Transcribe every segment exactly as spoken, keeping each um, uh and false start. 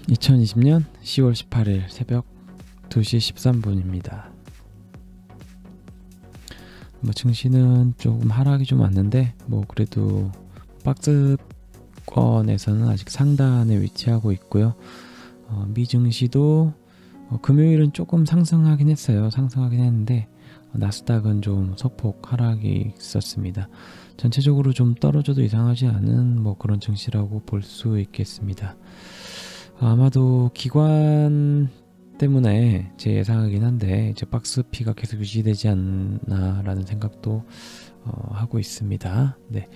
이천이십 년 시월 십팔일 새벽 두 시 십삼 분입니다. 뭐 증시는 조금 하락이 좀 왔는데 뭐 그래도 박스권에서는 아직 상단에 위치하고 있고요. 어, 미증시도 어, 금요일은 조금 상승하긴 했어요. 상승하긴 했는데 어, 나스닥은 좀 소폭 하락이 있었습니다. 전체적으로 좀 떨어져도 이상하지 않은 뭐 그런 증시라고 볼 수 있겠습니다. 아마도 기관 때문에 제 예상이긴 한데 이제 박스피가 계속 유지되지 않나라는 생각도 어, 하고 있습니다. 네,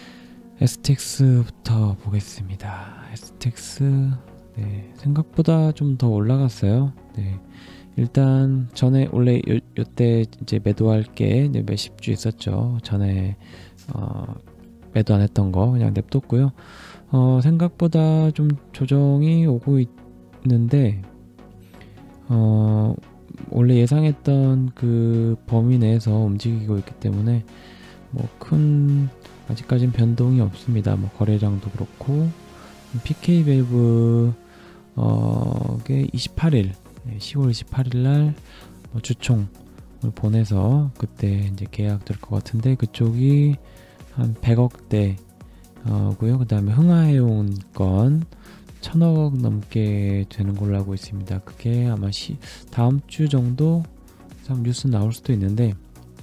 에스티엑스부터 보겠습니다. 에스티엑스 네, 생각보다 좀 더 올라갔어요. 네, 일단 전에 원래 요, 요때 이제 매도할 게 네, 몇십 주 있었죠. 전에 어, 매도 안 했던 거 그냥 냅뒀고요. 어, 생각보다 좀 조정이 오고 있는데 어, 원래 예상했던 그 범위 내에서 움직이고 있기 때문에 뭐 큰 아직까진 변동이 없습니다. 뭐 거래량도 그렇고 피케이밸브 어, 게 이십팔일 시월 이십팔일 날 뭐 주총을 보내서 그때 이제 계약 될 것 같은데 그쪽이 한 백억대 어, 고요. 그 다음에 흥하해운 건 천억 넘게 되는 걸로 알고 있습니다. 그게 아마 시, 다음 주 정도 뉴스 나올 수도 있는데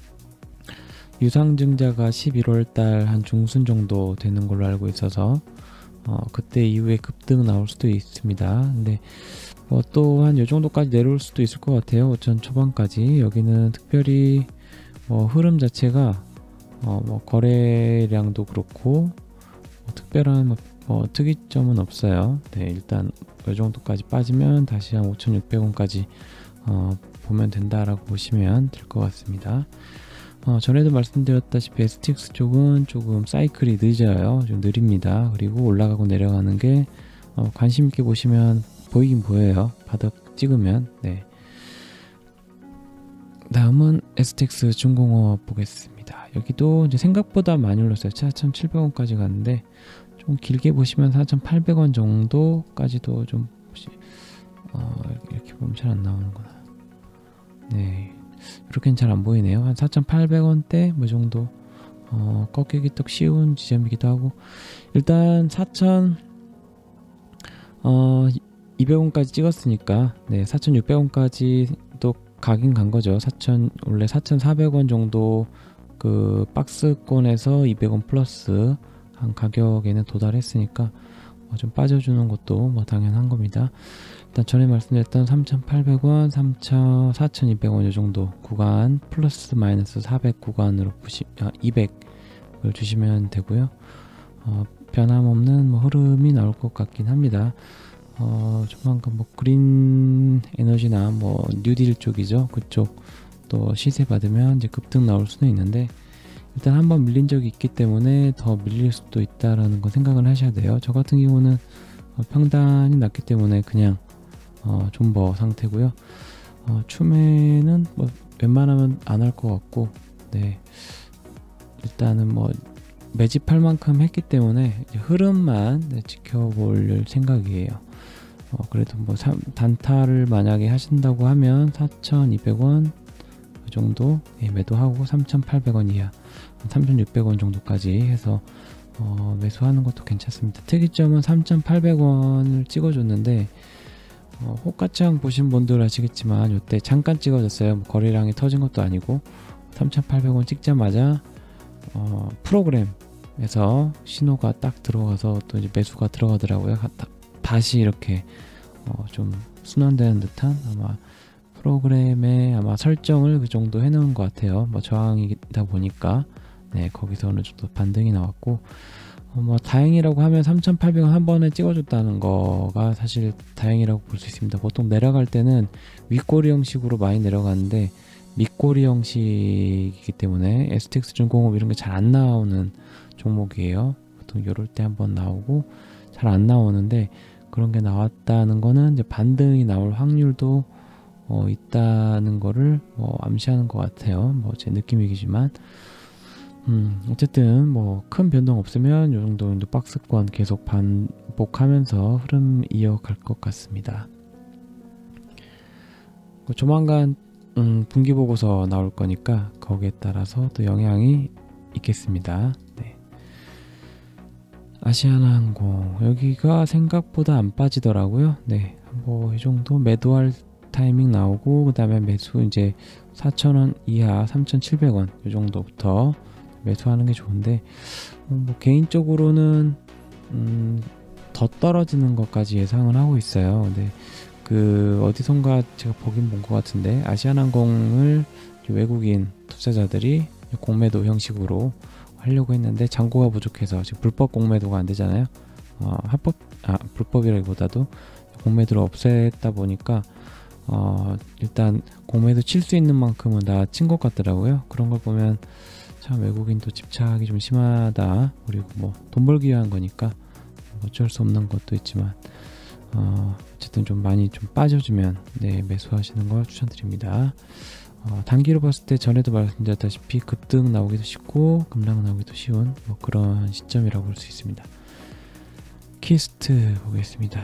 유상증자가 십일월 달 한 중순 정도 되는 걸로 알고 있어서 어, 그때 이후에 급등 나올 수도 있습니다. 근데 뭐 또 한 요 정도까지 내려올 수도 있을 것 같아요. 오천 초반까지. 여기는 특별히 뭐 흐름 자체가 어, 뭐 거래량도 그렇고 뭐 특별한 뭐, 뭐 특이점은 없어요. 네, 일단 이 정도까지 빠지면 다시 한 오천육백 원까지 어, 보면 된다라고 보시면 될 것 같습니다. 어, 전에도 말씀드렸다시피 에스티엑스 쪽은 조금 사이클이 늦어요. 좀 느립니다. 그리고 올라가고 내려가는 게 어, 관심 있게 보시면 보이긴 보여요. 바닥 찍으면. 네. 다음은 에스티엑스 중공업 보겠습니다. 여기도 이제 생각보다 많이 올랐어요. 사천칠백 원까지 갔는데 좀 길게 보시면 사천팔백 원 정도까지도 좀 어, 이렇게 보면 잘 안 나오는구나. 네, 이렇게는 잘 안 보이네요. 한 사천팔백 원대 뭐 정도 어, 꺾이기 딱 쉬운 지점이기도 하고 일단 사천 어, 이백 원까지 찍었으니까 네, 사천육백 원까지 또 가긴 간 거죠. 사천 원래 사천사백 원 정도 그 박스권에서 이백 원 플러스 한 가격에는 도달했으니까 뭐 좀 빠져주는 것도 뭐 당연한 겁니다. 일단 전에 말씀드렸던 삼천팔백 원, 삼천, 사천이백 원 이 정도 구간 플러스 마이너스 사백 구간으로 보시, 아, 이백을 주시면 되고요. 어, 변함없는 뭐 흐름이 나올 것 같긴 합니다. 어, 조만간 뭐 그린 에너지나 뭐 뉴딜 쪽이죠. 그쪽 또 시세 받으면 이제 급등 나올 수는 있는데 일단 한번 밀린 적이 있기 때문에 더 밀릴 수도 있다라는 거 생각을 하셔야 돼요. 저 같은 경우는 어, 평단이 낮기 때문에 그냥 어, 존버 상태고요. 어, 추매는 뭐 웬만하면 안 할 것 같고, 네, 일단은 뭐 매집할 만큼 했기 때문에 이제 흐름만 네, 지켜볼 생각이에요. 어, 그래도 뭐 삼, 단타를 만약에 하신다고 하면 사천이백 원 그 정도 예, 매도하고 삼천팔백 원 이하 삼천육백 원 정도까지 해서 어, 매수하는 것도 괜찮습니다. 특이점은 삼천팔백 원을 찍어줬는데 어, 호가창 보신 분들 아시겠지만 이때 잠깐 찍어줬어요. 뭐 거래량이 터진 것도 아니고 삼천팔백 원 찍자마자 어, 프로그램에서 신호가 딱 들어가서 또 이제 매수가 들어가더라고요. 다, 다시 이렇게 어, 좀 순환되는 듯한 아마 프로그램의 아마 설정을 그 정도 해놓은 것 같아요. 뭐 저항이다 보니까 네, 거기서 어느 정도 반등이 나왔고 어, 뭐 다행이라고 하면 삼천팔백 원 한 번에 찍어줬다는 거가 사실 다행이라고 볼 수 있습니다. 보통 내려갈 때는 윗꼬리 형식으로 많이 내려가는데 밑꼬리 형식이기 때문에 에스티엑스 중공업 이런 게 잘 안 나오는 종목이에요. 보통 이럴 때 한번 나오고 잘 안 나오는데 그런 게 나왔다는 거는 이제 반등이 나올 확률도 어, 있다는 거를 뭐 암시하는 것 같아요. 뭐 제 느낌이지만 음, 어쨌든 뭐 큰 변동 없으면 이 정도 박스권 계속 반 극복하면서 흐름 이어갈 것 같습니다. 조만간 음, 분기보고서 나올 거니까 거기에 따라서 또 영향이 있겠습니다. 네. 아시아나항공 여기가 생각보다 안 빠지더라고요. 네, 뭐 이 정도 매도할 타이밍 나오고 그 다음에 매수 이제 사천 원 이하 삼천칠백 원 이 정도부터 매수하는 게 좋은데 뭐 개인적으로는 음, 더 떨어지는 것까지 예상을 하고 있어요. 근데 그 어디선가 제가 보긴 본 것 같은데 아시아나항공을 외국인 투자자들이 공매도 형식으로 하려고 했는데 잔고가 부족해서 지금 불법 공매도가 안 되잖아요. 어, 합법 아 불법이라기보다도 공매도를 없앴다 보니까 어, 일단 공매도 칠 수 있는 만큼은 다 친 것 같더라고요. 그런 걸 보면 참 외국인도 집착이 좀 심하다. 그리고 뭐 돈 벌기 위한 거니까 어쩔 수 없는 것도 있지만 어, 어쨌든 좀 많이 좀 빠져주면 네, 매수하시는 걸 추천드립니다. 어, 단기로 봤을 때 전에도 말씀드렸다시피 급등 나오기도 쉽고 급락 나오기도 쉬운 뭐 그런 시점이라고 볼 수 있습니다. 키스트 보겠습니다.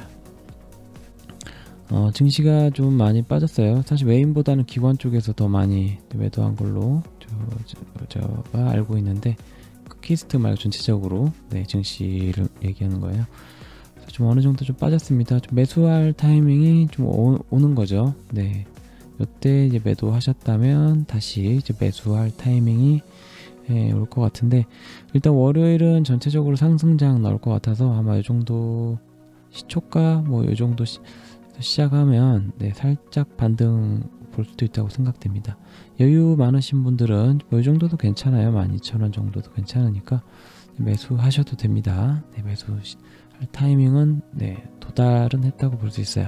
어, 증시가 좀 많이 빠졌어요. 사실 메인보다는 기관 쪽에서 더 많이 매도한 걸로 저, 저, 저가 알고 있는데 그 키스트 말고 전체적으로 네, 증시를 얘기하는 거예요. 좀 어느 정도 좀 빠졌습니다. 좀 매수할 타이밍이 좀 오, 오는 거죠. 네. 이때 이제 매도하셨다면 다시 이제 매수할 타이밍이 예, 올 것 같은데 일단 월요일은 전체적으로 상승장 나올 것 같아서 아마 이 정도 시초가 뭐 이 정도 시, 시작하면 네, 살짝 반등 볼 수도 있다고 생각됩니다. 여유 많으신 분들은 뭐 이 정도도 괜찮아요. 만 이천 원 정도도 괜찮으니까 매수하셔도 됩니다. 네, 매수할 타이밍은 네, 도달은 했다고 볼 수 있어요.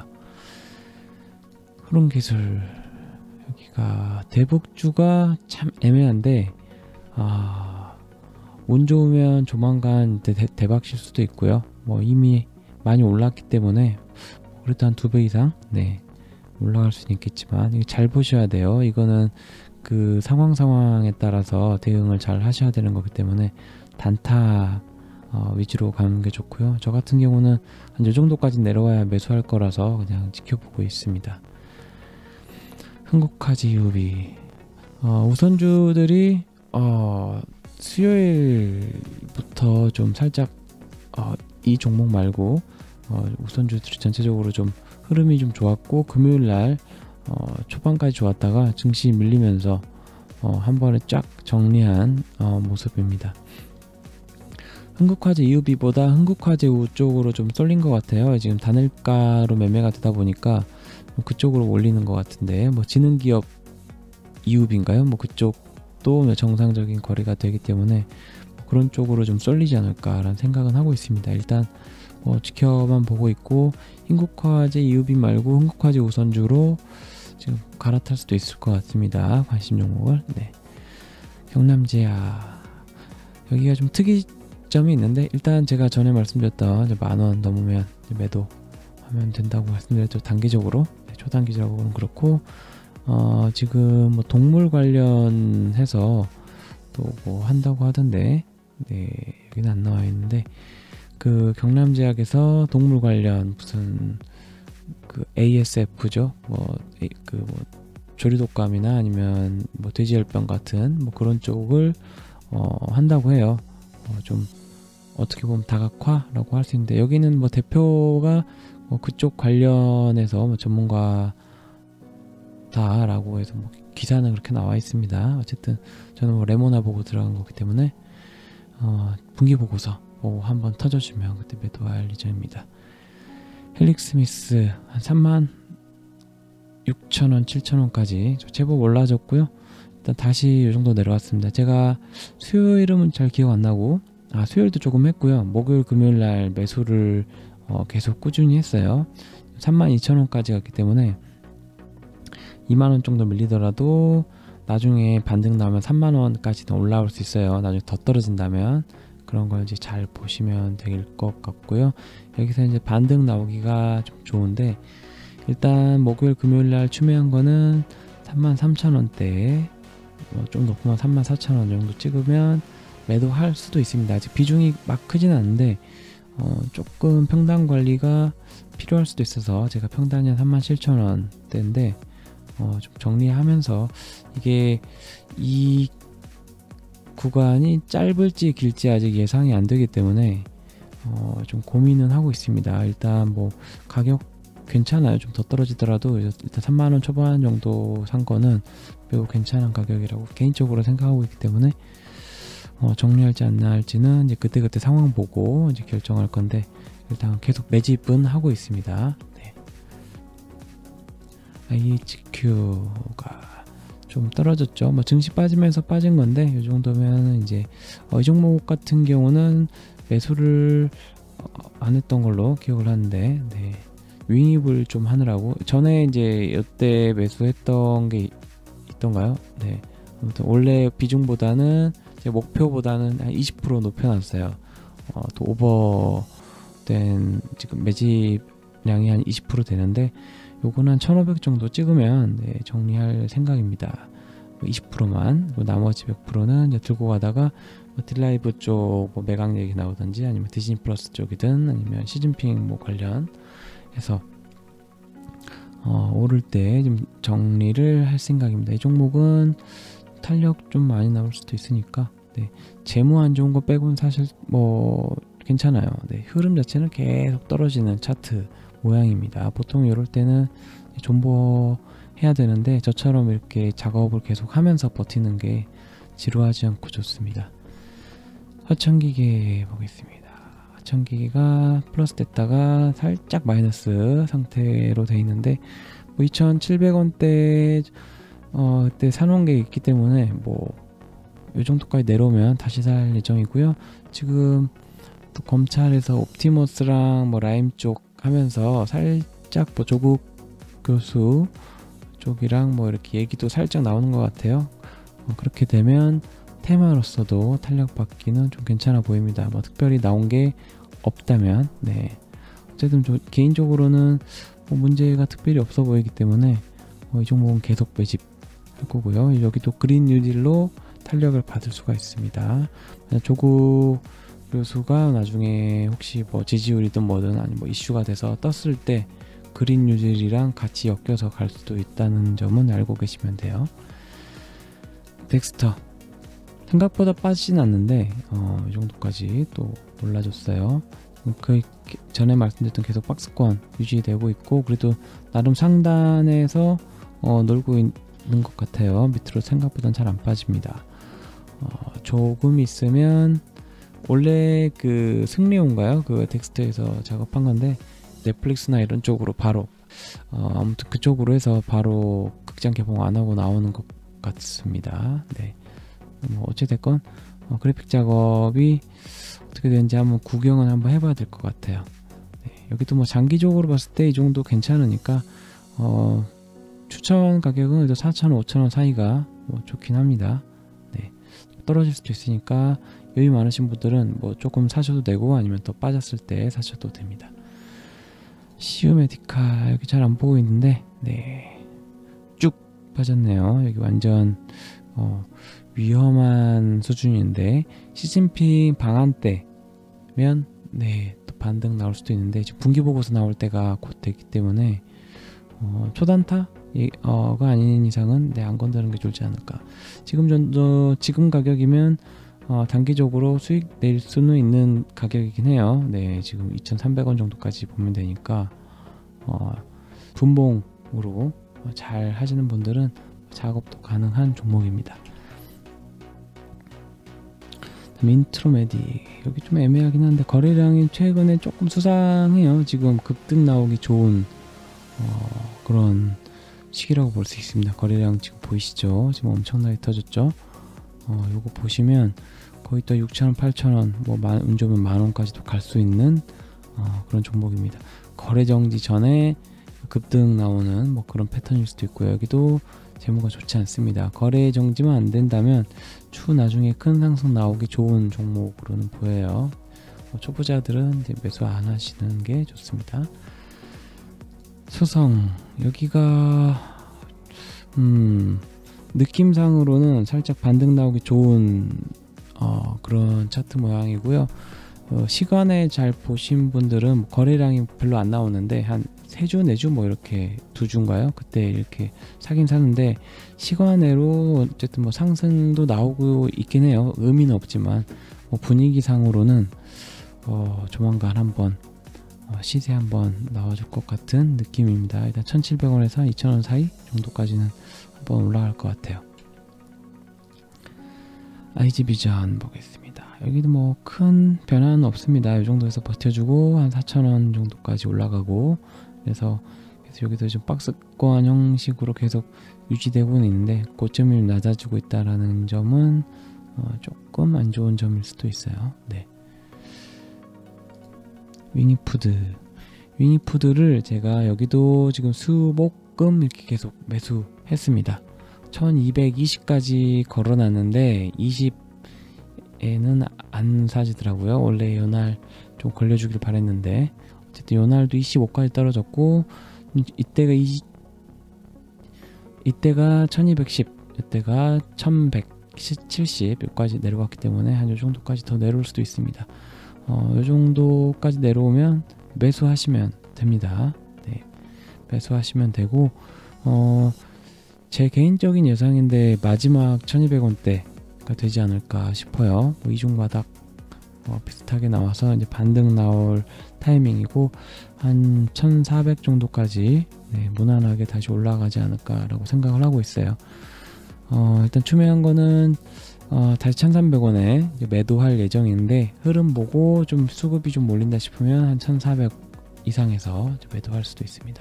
흐름기술 여기가 대북주가 참 애매한데 아, 운 좋으면 조만간 대, 대박 칠 수도 있고요. 뭐 이미 많이 올랐기 때문에 그래도 한 두 배 이상 네, 올라갈 수는 있겠지만 이거 잘 보셔야 돼요. 이거는 그 상황 상황에 따라서 대응을 잘 하셔야 되는 거기 때문에 단타 어, 위주로 가는 게 좋고요. 저 같은 경우는 한 이 정도까지 내려와야 매수할 거라서 그냥 지켜보고 있습니다. 흥국화지유비 어, 우선주들이 어, 수요일부터 좀 살짝 어, 이 종목 말고 어, 우선주들이 전체적으로 좀 흐름이 좀 좋았고 금요일날 어, 초반까지 좋았다가 증시 밀리면서 어, 한 번에 쫙 정리한 어, 모습입니다. 흥국화재 이유비보다 흥국화재우 쪽으로 좀 쏠린 것 같아요. 지금 단일가로 매매가 되다 보니까 그쪽으로 올리는 것 같은데 뭐 지능기업 이유비인가요? 뭐 그쪽도 정상적인 거래가 되기 때문에 그런 쪽으로 좀 쏠리지 않을까라는 생각은 하고 있습니다. 일단 뭐 지켜만 보고 있고 흥국화재 이유비 말고 흥국화재 우선주로 지금 갈아탈 수도 있을 것 같습니다. 관심 종목을. 네. 경남제야 여기가 좀 특이점이 있는데 일단 제가 전에 말씀드렸던 만원 넘으면 매도하면 된다고 말씀드렸죠. 단기적으로 네, 초단기적으로는 그렇고 어, 지금 뭐 동물 관련해서 또 뭐 한다고 하던데 네, 여기는 안 나와 있는데 그 경남제약에서 동물 관련 무슨 그 에이에스에프죠. 뭐 그 뭐 조리독감이나 아니면 뭐 돼지열병 같은 뭐 그런 쪽을 어, 한다고 해요. 어, 좀 어떻게 보면 다각화라고 할 수 있는데 여기는 뭐 대표가 뭐 그쪽 관련해서 뭐 전문가다라고 해서 뭐 기사는 그렇게 나와 있습니다. 어쨌든 저는 뭐 레모나 보고 들어간 거기 때문에 어, 분기 보고서 뭐 한번 터져주면 그때 매도할 예정입니다. 헬릭스미스 한 삼만 육천 원, 칠천 원까지 제법 올라졌고요. 일단 다시 이 정도 내려왔습니다. 제가 수요일은 잘 기억 안 나고 아 수요일도 조금 했고요. 목요일, 금요일 날 매수를 어, 계속 꾸준히 했어요. 삼만 이천 원까지 갔기 때문에 이만 원 정도 밀리더라도 나중에 반등 나오면 삼만 원까지 더 올라올 수 있어요. 나중에 더 떨어진다면 그런 걸 이제 잘 보시면 될 것 같고요. 여기서 이제 반등 나오기가 좀 좋은데 일단 목요일 금요일 날 추매한 거는 삼만 삼천 원대에 뭐 좀 높으면 삼만 사천 원 정도 찍으면 매도할 수도 있습니다. 아직 비중이 막 크진 않은데 어, 조금 평단 관리가 필요할 수도 있어서 제가 평단이 한 삼만 칠천 원대인데 어, 좀 정리하면서 이게 이 구간이 짧을지 길지 아직 예상이 안 되기 때문에 어, 좀 고민은 하고 있습니다. 일단 뭐 가격 괜찮아요. 좀 더 떨어지더라도 일단 삼만 원 초반 정도 산 거는 매우 괜찮은 가격이라고 개인적으로 생각하고 있기 때문에 어, 정리할지 안 할지는 이제 그때그때 상황 보고 이제 결정할 건데 일단 계속 매집은 하고 있습니다. 네. 아이에이치큐가 좀 떨어졌죠. 뭐 증시 빠지면서 빠진 건데 이 정도면 이제 어, 이 종목 같은 경우는 매수를 어, 안 했던 걸로 기억을 하는데 네. 윙입을 좀 하느라고 전에 이제 이때 매수했던 게 있던가요? 네. 아무튼 원래 비중보다는 제 목표보다는 한 이십 퍼센트 높여놨어요. 어, 또 오버된 지금 매집량이 한 이십 퍼센트 되는데 요거는 한 천오백 정도 찍으면 네, 정리할 생각입니다. 이십 퍼센트만 나머지 백 퍼센트는 이제 들고 가다가 뭐 딜라이브 쪽 뭐 매각 얘기 나오든지 아니면 디즈니 플러스 쪽이든 아니면 시진핑 뭐 관련 해서 어, 오를 때 좀 정리를 할 생각입니다. 이 종목은 탄력 좀 많이 나올 수도 있으니까 네, 재무 안 좋은 거 빼고는 사실 뭐 괜찮아요. 네, 흐름 자체는 계속 떨어지는 차트 모양입니다. 보통 이럴 때는 존버 해야 되는데 저처럼 이렇게 작업을 계속 하면서 버티는 게 지루하지 않고 좋습니다. 화천기계 보겠습니다. 화천기계가 플러스 됐다가 살짝 마이너스 상태로 돼 있는데 뭐 이천칠백 원대 어, 그때 사놓은 게 있기 때문에 뭐 이 정도까지 내려오면 다시 살 예정이고요. 지금 또 검찰에서 옵티머스랑 뭐 라임 쪽 하면서 살짝 뭐 조국 교수 쪽이랑 뭐 이렇게 얘기도 살짝 나오는 것 같아요. 어, 그렇게 되면 테마로서도 탄력 받기는 좀 괜찮아 보입니다. 뭐 특별히 나온 게 없다면 네. 어쨌든 좀 개인적으로는 뭐 문제가 특별히 없어 보이기 때문에 어, 이 종목은 계속 매집할 거고요. 여기도 그린 뉴딜로 탄력을 받을 수가 있습니다. 조국 교수가 나중에 혹시 뭐 지지율이든 뭐든 아니 뭐 이슈가 돼서 떴을 때 그린 뉴딜이랑 같이 엮여서 갈 수도 있다는 점은 알고 계시면 돼요. 덱스터 생각보다 빠지진 않는데 어, 이 정도까지 또 올라줬어요. 그 전에 말씀드렸던 계속 박스권 유지되고 있고 그래도 나름 상단에서 어, 놀고 있는 것 같아요. 밑으로 생각보다는 잘 안 빠집니다. 어, 조금 있으면 원래 그 승리호인가요? 그 덱스터에서 작업한 건데 넷플릭스나 이런 쪽으로 바로 어, 아무튼 그쪽으로 해서 바로 극장 개봉 안 하고 나오는 것 같습니다. 네. 뭐 어찌됐건 어, 그래픽 작업이 어떻게 되는지 한번 구경은 한번 해봐야 될 것 같아요. 네. 여기도 뭐 장기적으로 봤을 때 이 정도 괜찮으니까 어, 추천 가격은 그래도 사천 원, 오천 원 사이가 뭐 좋긴 합니다. 네. 떨어질 수도 있으니까 여유 많으신 분들은 뭐 조금 사셔도 되고 아니면 더 빠졌을 때 사셔도 됩니다. 시우메디카 여기 잘 안 보고 있는데 네. 쭉 빠졌네요. 여기 완전 어, 위험한 수준인데 시진핑 방한 때면 네, 또 반등 나올 수도 있는데 지금 분기 보고서 나올 때가 곧 됐기 때문에 어, 초단타가 어, 아닌 이상은 네, 안 건드는 게 좋지 않을까. 지금 정도 지금 가격이면 어, 단기적으로 수익 낼 수는 있는 가격이긴 해요. 네, 지금 이천삼백 원 정도까지 보면 되니까 어, 분봉으로 잘 하시는 분들은 작업도 가능한 종목입니다. 민트로메디 여기 좀 애매하긴 한데 거래량이 최근에 조금 수상해요. 지금 급등 나오기 좋은 어, 그런 시기라고 볼 수 있습니다. 거래량 지금 보이시죠? 지금 엄청나게 터졌죠? 어, 요거 보시면 거의 또 육천 원, 팔천 원, 뭐 만, 운 좋으면 만 원까지도 갈 수 있는 어, 그런 종목입니다. 거래 정지 전에 급등 나오는 뭐 그런 패턴일 수도 있고요. 여기도 재무가 좋지 않습니다. 거래 정지만 안 된다면 추후 나중에 큰 상승 나오기 좋은 종목으로는 보여요. 뭐 초보자들은 이제 매수 안 하시는 게 좋습니다. 소성 여기가 음, 느낌상으로는 살짝 반등 나오기 좋은 어, 그런 차트 모양이고요. 어, 시간에 잘 보신 분들은 거래량이 별로 안 나오는데 한 세 주, 네 주 뭐 이렇게 두 주인가요? 그때 이렇게 사긴 사는데 시간으로 어쨌든 뭐 상승도 나오고 있긴 해요. 의미는 없지만 뭐 분위기상으로는 어, 조만간 한번 어, 시세 한번 나와줄 것 같은 느낌입니다. 일단 천칠백 원에서 이천 원 사이 정도까지는 한번 올라갈 것 같아요. 아이지비전 보겠습니다. 여기도 뭐 큰 변화는 없습니다. 이 정도에서 버텨주고 한 사천 원 정도까지 올라가고, 그래서, 그래서 여기도 좀 박스권 형식으로 계속 유지되고는 있는데 고점이 낮아지고 있다라는 점은 어, 조금 안 좋은 점일 수도 있어요. 네. 윙이푸드 윙이푸드를 제가 여기도 지금 수목금 이렇게 계속 매수했습니다. 천이백이십까지 걸어놨는데 이십에는 안 사지더라고요. 원래 요날 좀 걸려주길 바랬는데 어쨌든 요날도 이십오까지 떨어졌고, 이때가 이십, 이때가 천이백십, 이때가 천백칠십 여기까지 내려갔기 때문에 한 요 정도까지 더 내려올 수도 있습니다. 어, 요 정도까지 내려오면 매수하시면 됩니다. 네, 매수하시면 되고, 어, 제 개인적인 예상인데 마지막 천이백 원대가 되지 않을까 싶어요. 뭐 이중 바닥 어, 비슷하게 나와서 이제 반등 나올 타이밍이고, 한 천사백 정도까지 네, 무난하게 다시 올라가지 않을까라고 생각을 하고 있어요. 어, 일단 추매한 거는 어, 다시 천삼백 원에 매도할 예정인데, 흐름 보고 좀 수급이 좀 몰린다 싶으면 한 천사백 이상에서 매도할 수도 있습니다.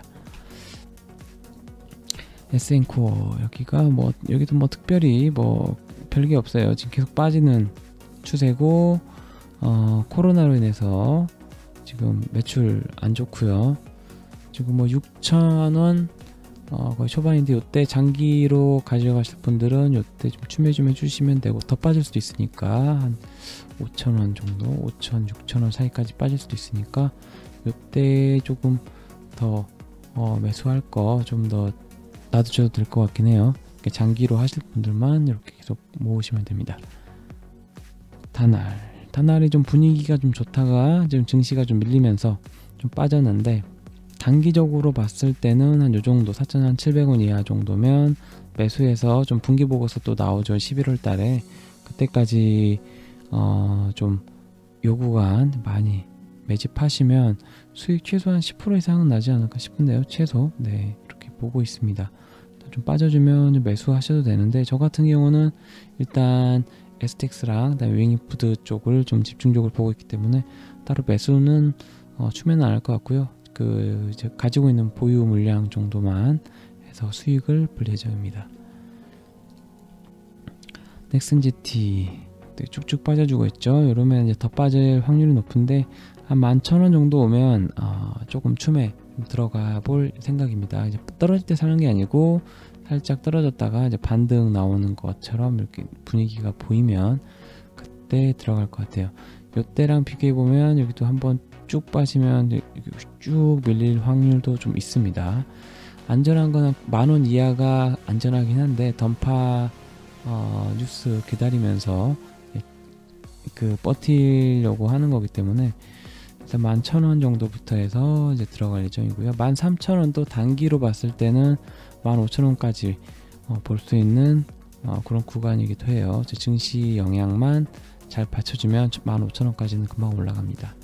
에스엔코어 여기가 뭐 여기도 뭐 특별히 뭐 별게 없어요. 지금 계속 빠지는 추세고, 어, 코로나로 인해서 지금 매출 안 좋고요. 지금 뭐 육천 원 어, 거의 초반인데 요때 장기로 가져가실 분들은 요때 좀 추매 좀 해주시면 되고, 더 빠질 수도 있으니까 한 오천 원 정도, 오천, 육천 원 사이까지 빠질 수도 있으니까 요때 조금 더 어, 매수할 거 좀 더 놔두셔도 될 것 같긴 해요. 장기로 하실 분들만 이렇게 계속 모으시면 됩니다. 다날 다날이 좀 분위기가 좀 좋다가 지금 증시가 좀 밀리면서 좀 빠졌는데, 단기적으로 봤을 때는 한 요정도 사천칠백 원 이하 정도면 매수해서 좀 분기보고서 또 나오죠. 십일월 달에 그때까지 어 좀 요구간 많이 매집하시면 수익 최소한 십 퍼센트 이상은 나지 않을까 싶은데요. 최소. 네, 이렇게 보고 있습니다. 좀 빠져주면 매수하셔도 되는데, 저 같은 경우는 일단 에스티엑스랑 그다음에 윙이푸드 쪽을 좀 집중적으로 보고 있기 때문에 따로 매수는 어, 추매는 안 할 것 같고요. 그 이제 가지고 있는 보유 물량 정도만 해서 수익을 볼 예정입니다. 넥슨지티 쭉쭉 빠져주고 있죠. 이러면 이제 더 빠질 확률이 높은데 한 만 천 원 정도 오면 어, 조금 추매 들어가 볼 생각입니다. 이제 떨어질 때 사는 게 아니고 살짝 떨어졌다가 이제 반등 나오는 것처럼 이렇게 분위기가 보이면 그때 들어갈 것 같아요. 요때랑 비교해 보면 여기도 한번 쭉 빠지면 쭉 밀릴 확률도 좀 있습니다. 안전한 거는 만 원 이하가 안전하긴 한데, 던파 어, 뉴스 기다리면서 그 버티려고 하는 거기 때문에 만 천 원 정도부터 해서 이제 들어갈 예정이고요. 만 삼천 원도 단기로 봤을 때는 만 오천 원까지 어, 볼 수 있는 어, 그런 구간이기도 해요. 증시 영향만 잘 받쳐주면 만 오천 원까지는 금방 올라갑니다.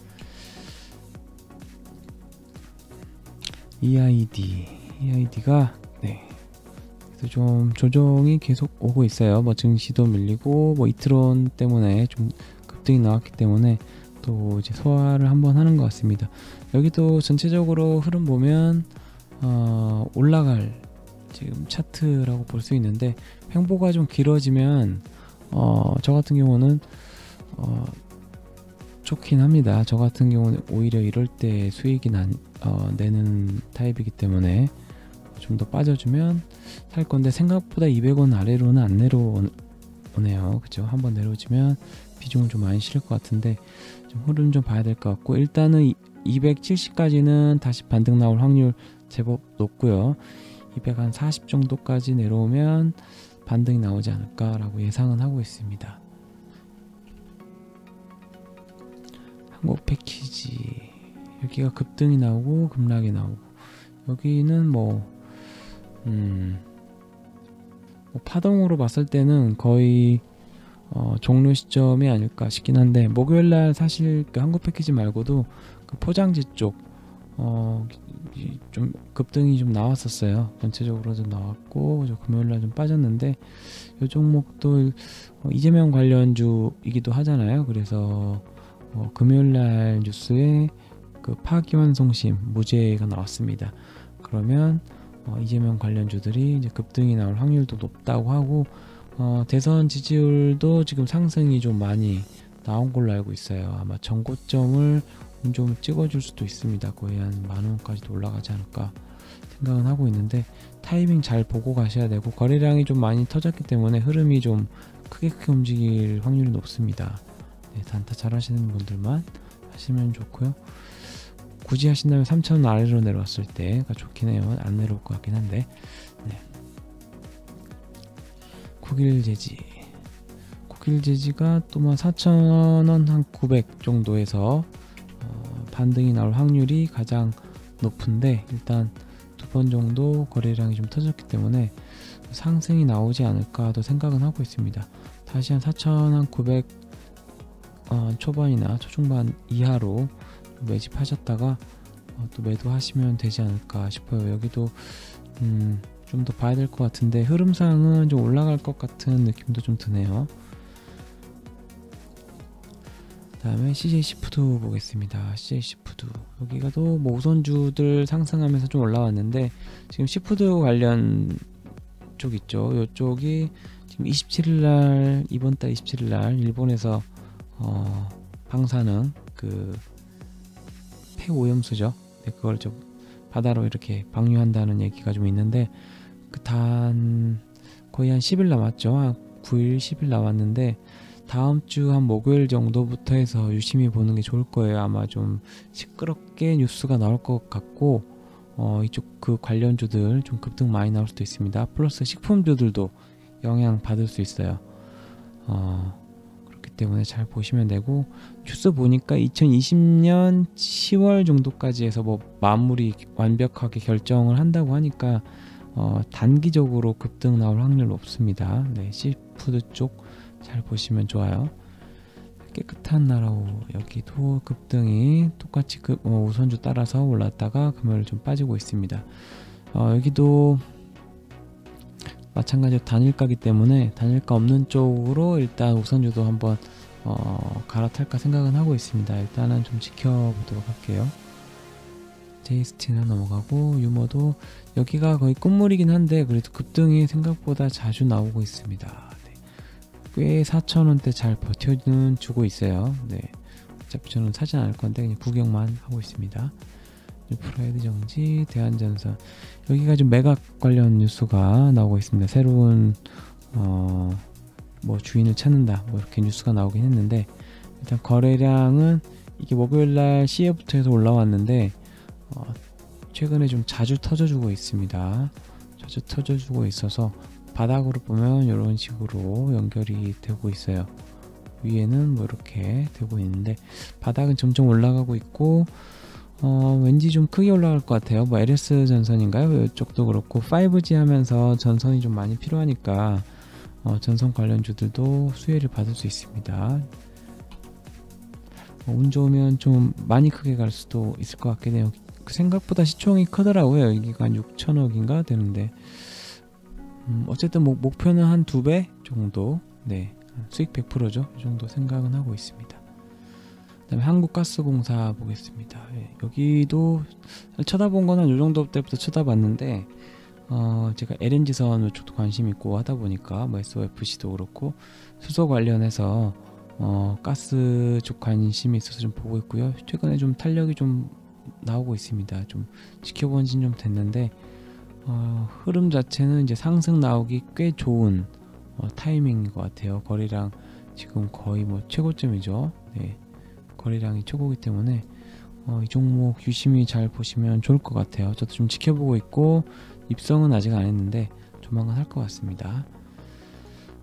이아이디 이아이디가 네, 그래서 좀 조정이 계속 오고 있어요. 뭐 증시도 밀리고 뭐 이트론 때문에 좀 급등이 나왔기 때문에 또 이제 소화를 한번 하는 것 같습니다. 여기도 전체적으로 흐름 보면 어, 올라갈 지금 차트라고 볼 수 있는데, 횡보가 좀 길어지면 어, 저 같은 경우는 어, 좋긴 합니다. 저 같은 경우는 오히려 이럴 때 수익이 난, 어, 내는 타입이기 때문에 좀 더 빠져주면 살 건데, 생각보다 이백 원 아래로는 안 내려오네요. 그죠? 한번 내려오면 비중을 좀 많이 실을 것 같은데 좀 흐름 좀 봐야 될 것 같고, 일단은 이백칠십까지는 다시 반등 나올 확률 제법 높고요. 이백사십 정도까지 내려오면 반등이 나오지 않을까라고 예상은 하고 있습니다. 한국 패키지 여기가 급등이 나오고 급락이 나오고 여기는 뭐, 음, 뭐 파동으로 봤을 때는 거의 어, 종료 시점이 아닐까 싶긴 한데 목요일날 사실 그 한국 패키지 말고도 그 포장지 쪽 어, 좀 급등이 좀 나왔었어요. 전체적으로 좀 나왔고 금요일날 좀 빠졌는데 이 종목도 어, 이재명 관련주이기도 하잖아요. 그래서 어, 금요일날 뉴스에 그 파기환송심 무죄가 나왔습니다. 그러면 어, 이재명 관련주들이 이제 급등이 나올 확률도 높다고 하고 어, 대선 지지율도 지금 상승이 좀 많이 나온 걸로 알고 있어요. 아마 전고점을 좀 찍어줄 수도 있습니다. 거의 한 만원까지도 올라가지 않을까 생각은 하고 있는데 타이밍 잘 보고 가셔야 되고 거래량이 좀 많이 터졌기 때문에 흐름이 좀 크게 크게 움직일 확률이 높습니다. 네, 단타 잘 하시는 분들만 하시면 좋고요. 굳이 하신다면 삼천 원 아래로 내려왔을 때가 좋긴 해요. 안 내려올 것 같긴 한데 네. 국일제지 국일제지가 또만 사천 원 한 구백 정도에서 어, 반등이 나올 확률이 가장 높은데 일단 두 번 정도 거래량이 좀 터졌기 때문에 상승이 나오지 않을까도 생각은 하고 있습니다. 다시 한 사천 구백 어, 초반이나 초중반 이하로 매집하셨다가 어, 또 매도하시면 되지 않을까 싶어요. 여기도 음, 좀 더 봐야 될 것 같은데 흐름상은 좀 올라갈 것 같은 느낌도 좀 드네요. 다음에 씨제이 시푸드 보겠습니다. 씨제이 시푸드 여기가 또 뭐 우선주들 상승하면서 좀 올라왔는데 지금 시푸드 관련 쪽 있죠. 이쪽이 지금 이십칠일날 이번 달 이십칠일날 일본에서 어, 방사능 그 폐오염수죠. 네, 그걸 좀 바다로 이렇게 방류한다는 얘기가 좀 있는데 그 단 거의 한 십 일 남았죠. 한 구 일 십 일 남았는데 다음 주 한 목요일 정도부터 해서 유심히 보는 게 좋을 거예요. 아마 좀 시끄럽게 뉴스가 나올 것 같고 어, 이쪽 그 관련주들 좀 급등 많이 나올 수도 있습니다. 플러스 식품주들도 영향 받을 수 있어요. 어, 그렇기 때문에 잘 보시면 되고 뉴스 보니까 이천이십년 시월 정도까지 해서 뭐 마무리 완벽하게 결정을 한다고 하니까 어, 단기적으로 급등 나올 확률 높습니다. 네, 시푸드 쪽 잘 보시면 좋아요. 깨끗한 나라오 여기도 급등이 똑같이 그, 어, 우선주 따라서 올랐다가 금요일 좀 빠지고 있습니다. 어, 여기도 마찬가지로 단일가기 때문에 단일가 없는 쪽으로 일단 우선주도 한번 어, 갈아탈까 생각은 하고 있습니다. 일단은 좀 지켜보도록 할게요. 제이스티는 넘어가고 유머도 여기가 거의 끝물이긴 한데 그래도 급등이 생각보다 자주 나오고 있습니다. 꽤 사천 원대 잘 버텨는 주고 있어요. 네, 어차피 저는 사진 않을 건데 그냥 구경만 하고 있습니다. 프라이드 정지, 대한전선 여기가 좀 매각 관련 뉴스가 나오고 있습니다. 새로운 어, 뭐 주인을 찾는다 뭐 이렇게 뉴스가 나오긴 했는데 일단 거래량은 이게 목요일날 씨에이부터 해서 올라왔는데 어, 최근에 좀 자주 터져주고 있습니다. 자주 터져주고 있어서 바닥으로 보면 이런 식으로 연결이 되고 있어요. 위에는 뭐 이렇게 되고 있는데 바닥은 점점 올라가고 있고 어, 왠지 좀 크게 올라갈 것 같아요. 뭐 엘에스 전선인가요? 이쪽도 그렇고 파이브지 하면서 전선이 좀 많이 필요하니까 어, 전선 관련주들도 수혜를 받을 수 있습니다. 어, 운 좋으면 좀 많이 크게 갈 수도 있을 것 같긴 해요. 생각보다 시총이 크더라고요. 여기가 한 육천억인가 되는데 음, 어쨌든 뭐, 목표는 한 두 배 정도 네 수익 백 퍼센트죠. 이 정도 생각은 하고 있습니다. 그 다음에 한국가스공사 보겠습니다. 예, 여기도 쳐다본 건 한 요 정도 때부터 쳐다봤는데 어, 제가 엘엔지선 이쪽도 관심 있고 하다 보니까 뭐 에스오에프씨도 그렇고 수소 관련해서 어, 가스 쪽 관심이 있어서 좀 보고 있고요. 최근에 좀 탄력이 좀 나오고 있습니다. 좀 지켜본 지는 좀 됐는데 어, 흐름 자체는 이제 상승 나오기 꽤 좋은 어, 타이밍인 것 같아요. 거래량 지금 거의 뭐 최고점이죠. 네, 거래량이 최고이기 때문에 어, 이 종목 유심히 잘 보시면 좋을 것 같아요. 저도 좀 지켜보고 있고 입성은 아직 안 했는데 조만간 할 것 같습니다.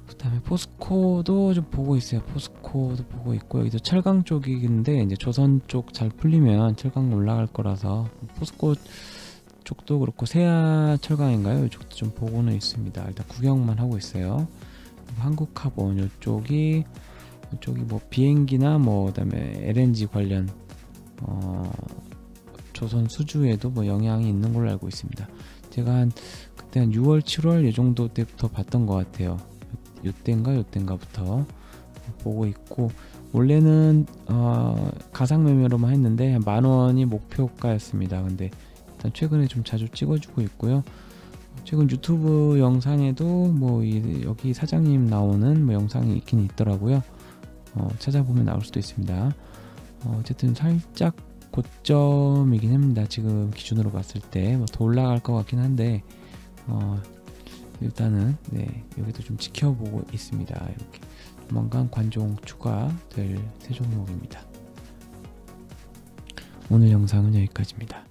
그다음에 포스코도 좀 보고 있어요. 포스코도 보고 있고, 여기도 철강 쪽인데 이제 조선 쪽 잘 풀리면 철강 올라갈 거라서 포스코 쪽도 그렇고, 세아 철강인가요? 이쪽도 좀 보고는 있습니다. 일단 구경만 하고 있어요. 한국카본 이쪽이 이쪽이 뭐 비행기나 뭐 그다음에 엘엔지 관련 어 조선 수주에도 뭐 영향이 있는 걸로 알고 있습니다. 제가 한 그때 한 유월, 칠월 이 정도 때부터 봤던 것 같아요. 요때인가 요때인가부터 보고 있고, 원래는 어 가상 매매로만 했는데 만 원이 목표가였습니다. 근데 일단 최근에 좀 자주 찍어주고 있고요. 최근 유튜브 영상에도 뭐 이, 여기 사장님 나오는 뭐 영상이 있긴 있더라고요. 어, 찾아보면 나올 수도 있습니다. 어, 어쨌든 살짝 고점이긴 합니다. 지금 기준으로 봤을 때 뭐 더 올라갈 것 같긴 한데 어, 일단은 네, 여기도 좀 지켜보고 있습니다. 이렇게 조만간 관종 추가될 세 종목입니다. 오늘 영상은 여기까지입니다.